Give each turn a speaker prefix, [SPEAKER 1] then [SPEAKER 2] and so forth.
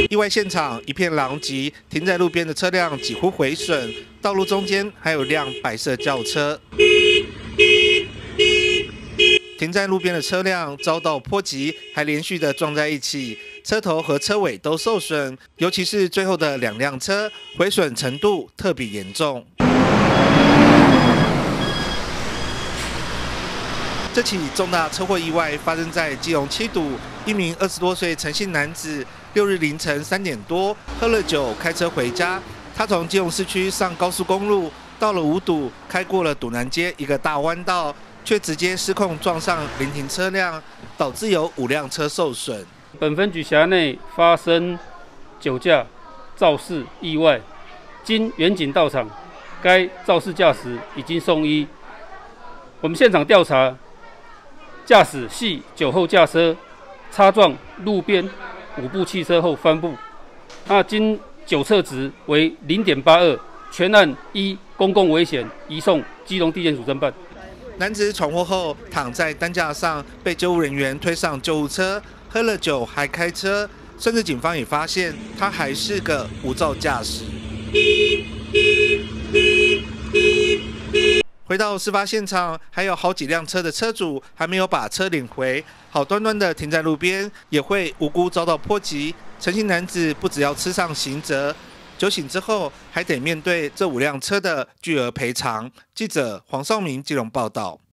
[SPEAKER 1] 意外现场一片狼藉，停在路边的车辆几乎毁损，道路中间还有辆白色轿车。停在路边的车辆遭到波及，还连续的撞在一起，车头和车尾都受损，尤其是最后的2辆车，毁损程度特别严重。这起重大车祸意外发生在基隆七堵，一名20多岁陈姓男子6日凌晨3点多喝了酒开车回家，他从基隆市区上高速公路，到了五堵，开过了堵南街一个大弯道，却直接失控撞上临停车辆，导致有5辆车受损。
[SPEAKER 2] 本分局辖内发生酒驾肇事意外，经员警到场，该肇事驾驶已经送医。我们现场调查，驾驶系酒后驾车，擦撞路边5部汽车后翻覆，经酒测值为0.82，全案依公共危险移送基隆地检署侦办。
[SPEAKER 1] 男子闯祸后躺在担架上，被救护人员推上救护车，喝了酒还开车，甚至警方也发现他还是个无照驾驶。回到事发现场，还有好几辆车的车主还没有把车领回，好端端的停在路边，也会无辜遭到波及。陈姓男子不只要吃上刑责，酒醒之后还得面对这5辆车的巨额赔偿。记者黄少明基隆报道。